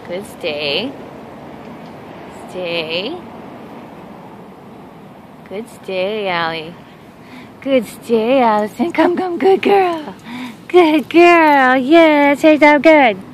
Good, stay. Stay. Good, stay, Allie. Good, stay, Allison. Come, good girl. Good girl. Yeah, that's how good.